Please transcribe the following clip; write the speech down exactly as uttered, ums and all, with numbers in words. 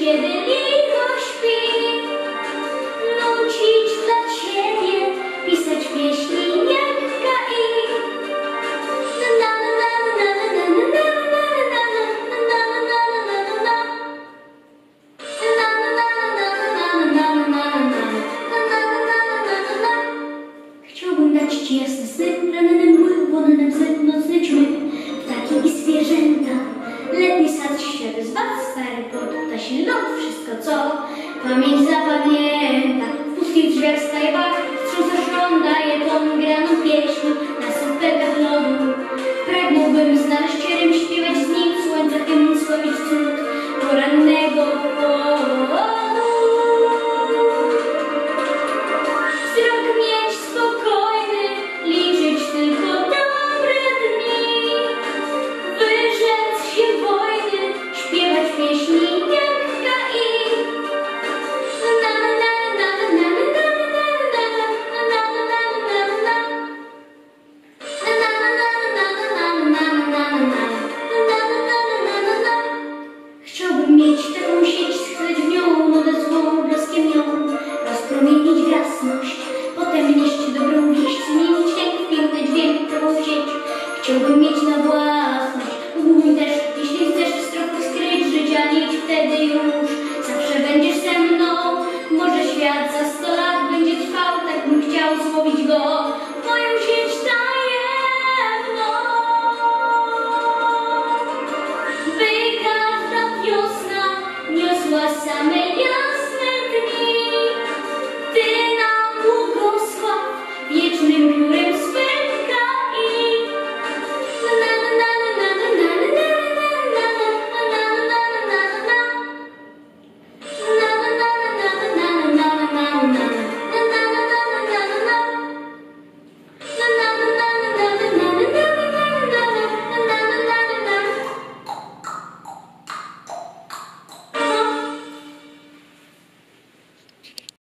kiedy licho śpi. Nucić dla ciebie, pisać pieśni jak Kai. Na na na na na na na na na na. Chciałbym dać ci jasne sny, ranne mgły, wonne bzy, nocny ćmy, ptaki i zwierzęta, letni sad, świat z bad, stary pot, ptasi lot, wszystko co pamięć zapamięta. W pustych drzwiach staje bach, wstrząsa żąda je ton graną pieśni na superkach lodu. Pragnąłbym znaleźć cierem, śpiewać z nim słońca, hymn, sławić cud porannego powodu. Wzrok mieć spokojny, liczyć tylko dobre dni, wyrzec się wojny, śpiewać pieśni jak Kai. Na na na na na na na na na na. Chciałbym mieć taką sieć, schwyć w nią, odezwą blaskiem ją, rozpromienić jasność, potem nieść dobrą wieść, zmienić jęk w piękny dźwięk, taką sieć. Chciałbym mieć na własność, mój też, jeśli chcesz w stropach skryć życia nić, wtedy już zawsze będziesz ze mną. Może świat za sto lat będzie trwał, tak bym chciał złowić go, moją sieć tajemną. By każda wiosna niosła same